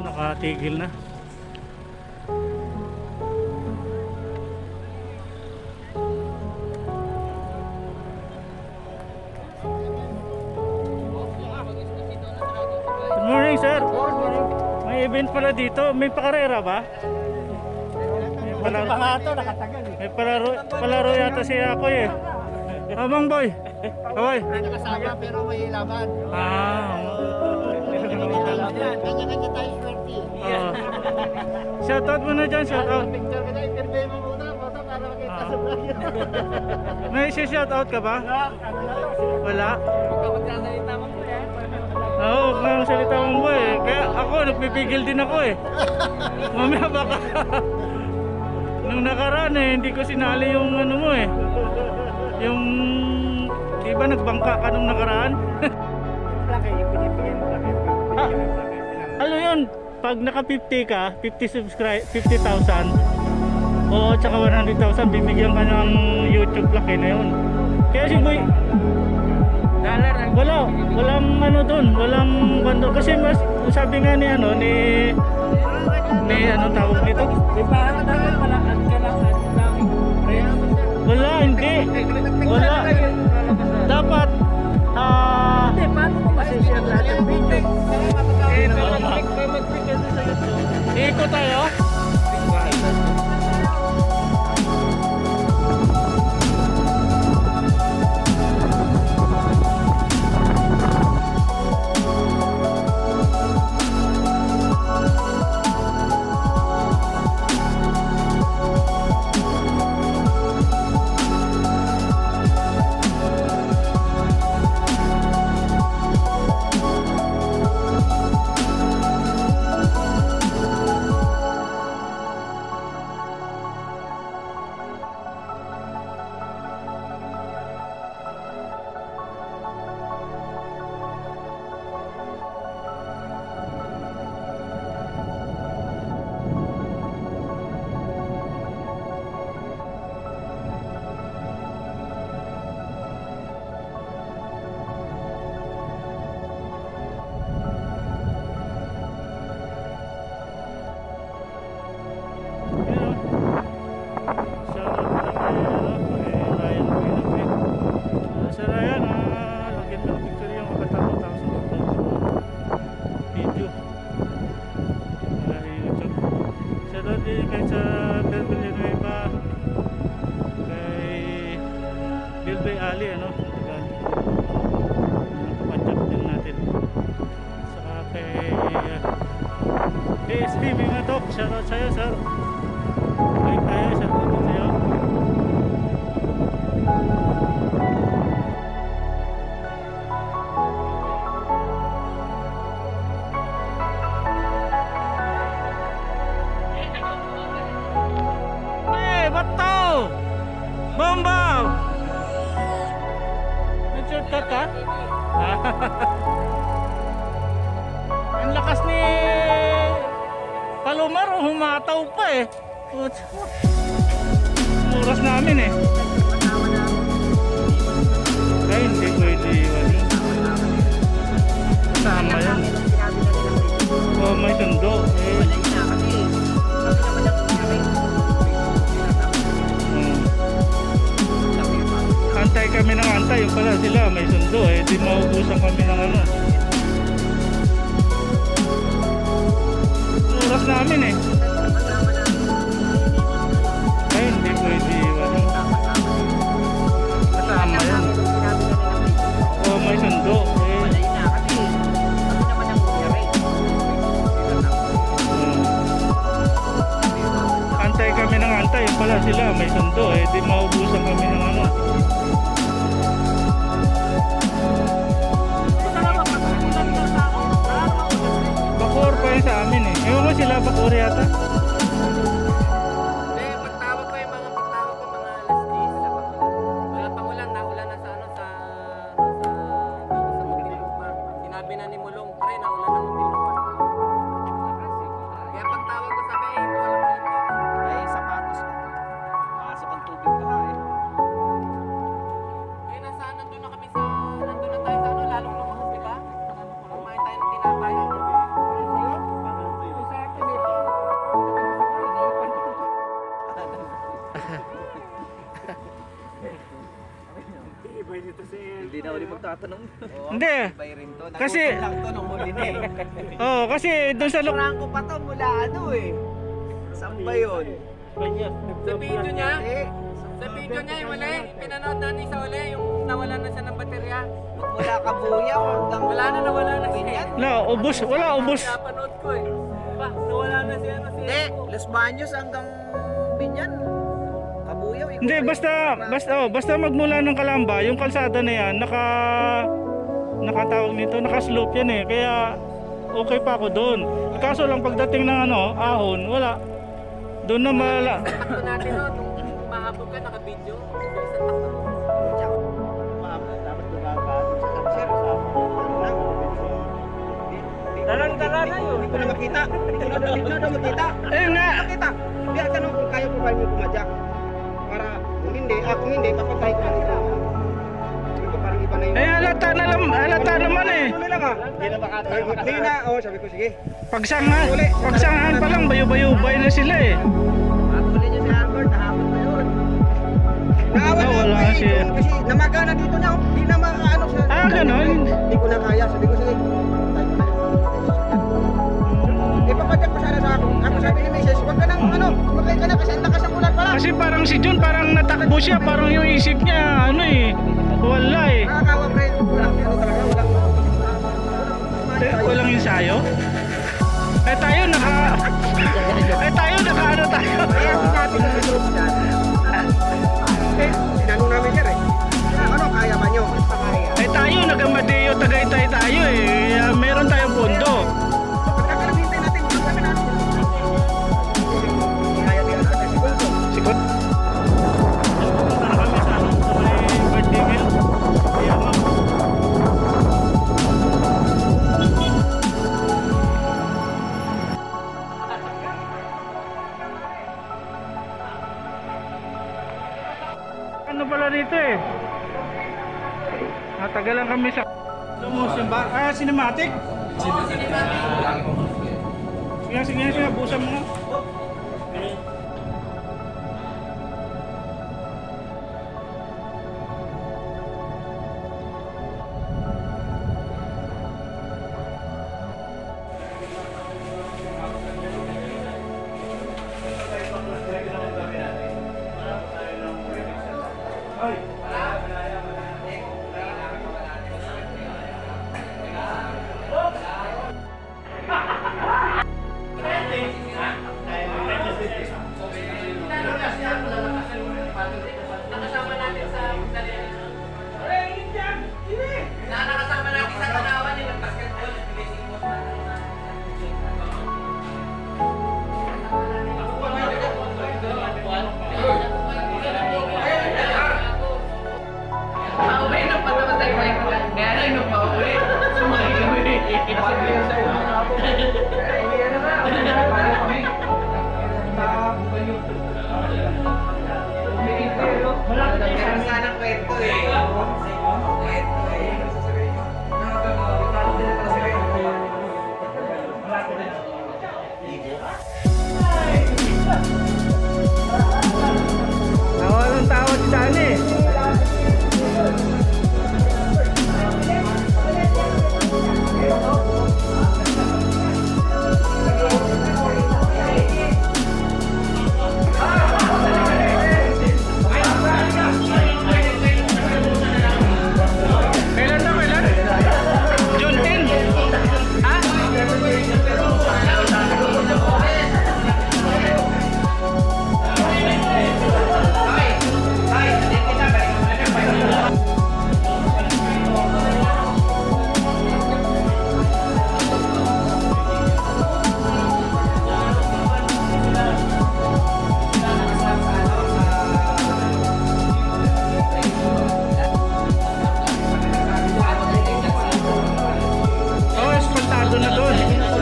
nakatigil na. Good morning, sir. May event pala dito. May pakarera ba? Palaro pa nga ito, nakatagal eh. May palaro yata si ako eh. Amang boy. Kaway. May nakasama pero may laban. Kanya-kanya tayo swerte. Shoutout mo na dyan, shoutout. Picture ka na, interview mo muna para makita sa vlog. May shoutout ka ba? Wala? Ikaw magsasalita mo po yan. Oo, huwag na yung salita mong boy eh. Kaya ako, nagpipigil din ako eh. Mamaya baka nung nakaraan eh, hindi ko sinali yung ano mo eh. Yung, di ba nagbangka ka nung nakaraan? Plaka yung pinipigyan mo plaka. Ano yun? Pag naka 50 ka, 50,000 o tsaka 100,000, bibigyan ka ng YouTube laki na yun. Kaya si boy, walang ano dun, walang bando. Kasi mas, sabi nga ni ano, ni ano tawag nito? Wala, hindi. Wala. Dapat, Hindi, paano mo masishare lahat ng video? ikot tayo. Ali ano, napatsak din natin. Saka kay ASP mga top, shoutout sa'yo sir. Balik tayo, shoutout sa'yo. Hey, bato! Bombaw! Shortcut ka? Ang lakas ni Palomar, humataw pa eh. Oras namin eh. Kaya hindi pwede iwan yun. Kasama yan. O may sundo eh. Antay kami ng antay, yung pala sila may sundo eh, di maubusan kami ng ano. Oras namin eh. Ay hindi pwede iwan. Kasama yan. O may sundo eh. Antay kami ng antay, yung pala sila may sundo eh, di maubusan kami ng ano. Bakor pa yun sa amin eh. Ewan ko sila bakor yata. Pagtawag ko yung mga alas 10. Wala pang ulan, naulan na sa ano sa Muntinlupa. Sinabi na ni Mulong, pre, naulan na Muntinlupa. Kaya pagtawag ko sabi, wala ulan dito. Ay, sapatos ko. Makasok ang tubig pa nga eh. Kaya nandun na tayo sa ano, lalong lumakas, di ba? Kumain tayo ng tinapay. tinatanong. Hindi. Bay rin to. Kasi- Nagutom lang to nung huli na eh. Oo, kasi doon sa Franco pa to mula ano eh. Saan ba yun? Sa video niya, Eh, sa video niya yung uli, pinanood natin sa uli, yung nawala na siya ng baterya. mula Kabuyaw hanggang Wala na, nawala na siya. Binyan. na ubos, wala ubos. Napanood ko eh. Pa, nawala na siya. Hindi, Los Baños hanggang Binyan. Kabuyaw. ikot Hindi, pa yun. basta magmula ng Kalamba, yung kalsada na yan, nakatawag nito, naka-slope yan eh. Kaya okay pa ako doon. Kaso lang pagdating ng ahon, wala. Doon na Takto natin no, nung mahabog ka, naka-video. Bilis ang takto mo. Dalang-dala na yun. Hindi ko na makita. Hindi ko na makita. Eh nga! Makita. Biar tanong kung kaya ko ba niyo pumadyak. Para kung hindi, papatay ko na nila. Hindi ko parang iba na yun. Eh halata naman eh. Ano nila ka? Hindi na. Oo, sabi ko, sige. Pagsangahan pa lang, bayo-bayo-bay na sila eh. Matuli niyo si Albert, hahapon na yun. Naawan na wala ako kasi. eh. Kasi namagana dito na. Hindi na maano siya. Ah, ganon? Hindi ko na kaya. Sabi ko, sige. Ipapadyak ko sana sa ako. Ako sabi ni Mrs. Huwag ka nang sumakay ka na kasi ang lakas ng ulan pala. Kasi parang si John, parang natakbo siya, parang yung isip niya, wala eh. Nakakawa pre. Walang ano talaga. Walang ensayo. Eh tayo naka tayo. Kaya sinabi ko sa group chat. Sinanong namin yan eh. Ano, kaya ba nyo? Basta kaya. Eh tayo nagamadeo, Tagaytay tayo eh. Meron tayong pondo. Pagkakalabintay natin, kami na. Kaya nila natin si Bulto. Sikot. Punta na kami sa may birthday meal. Kaya ma'am. Ano pala dito eh? Natagalan kami sa Lumusin ba? Cinematic? Sige, busan mo nga. Nakasama natin sa nakasama natin sa Tanawan yung basketball. Pauwi na patamatay ko yung kaya lang nung pauwi. Sumakay kami. Meron sana kwento eh. Kwento eh. Tawa ng tawa si Dani. Kailan na? June 10? Ha? Oh, espantado na doon.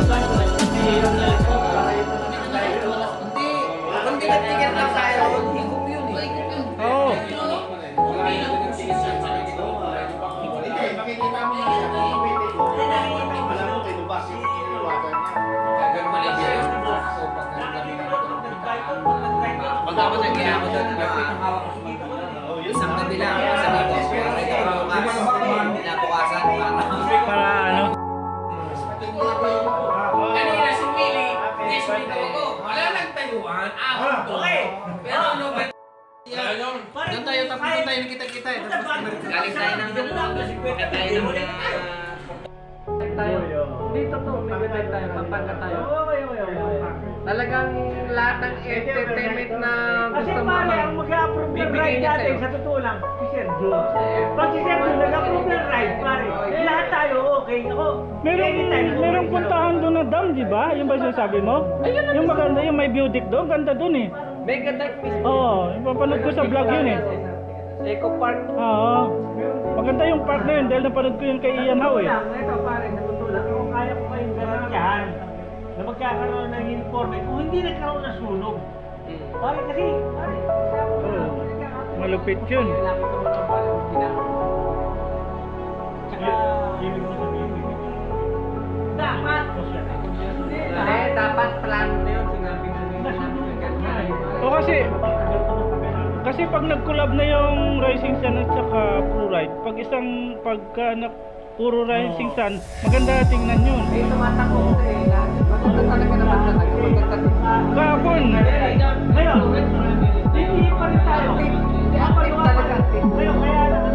Kung tigat-tigat lang tayo, higup yun eh. Oo. Pagkapos nagkaya ako doon, isang gabi lang, sabi ko, nakita ko bukas, hindi na ako Okay. Pero ano ba? Doon tayo kita-kita. Galing tayo ng tayo ng tayo. Dito to, may tayo, papangka tayo. Talagang lahat ng entertainment na gusto mo. Kasi ang mag-approve ng ride natin, sa totoo lang, si Sergio. Pag si Sergio nag-approve ng ride, pare, lahat tayo okay. Ako, Merong puntahan doon na dam, di ba? Yung ba sinasabi mo? Yung maganda, yung may view deck doon, ganda doon eh. Mega Deck mismo. Oo, yung papanood ko sa vlog yun eh. Eco Park. Oo. Maganda yung park na yun dahil napanood ko yung kay Ian Howe eh. Ito pare, sa totoo lang, kung kaya ko kayong garantiyahan na magkakaroon ng informe kung hindi nagkaroon ng sunog. Pare kasi, pare, Malupit yun. Tsaka, ibig mo sabihin, dapat, Dapat plano na yun. Sinabi na O kasi pag nag-collab na yung Rising Sun at saka Pro Ride, pag puro Rising Sun, maganda tingnan yun. Eh, tumatakbo ko eh. Maganda talaga naman talaga. Maganda. Kahapon, ngayon, hindi pa rin tayo. Active talaga. Ngayon, kaya lang,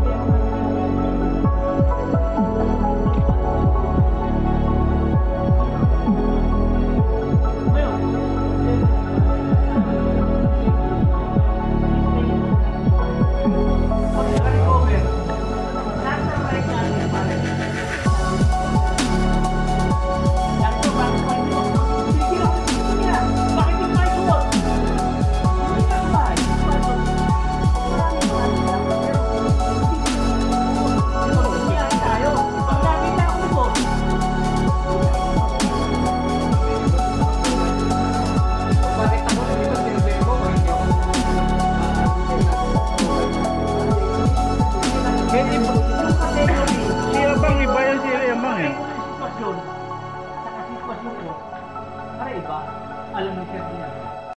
si Abang iba yan si Abang eh. sitwasyon, saka sitwasyon ko, para iba, alam mo siya niya.